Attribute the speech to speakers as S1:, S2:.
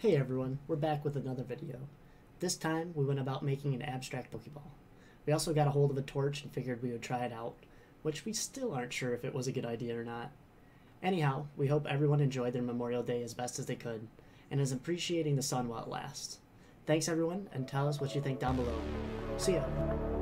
S1: Hey everyone, we're back with another video. This time we went about making an abstract Pokeball. We also got a hold of a torch and figured we would try it out, which we still aren't sure if it was a good idea or not. Anyhow, we hope everyone enjoyed their Memorial Day as best as they could, and is appreciating the sun while it lasts. Thanks everyone, and tell us what you think down below. See ya!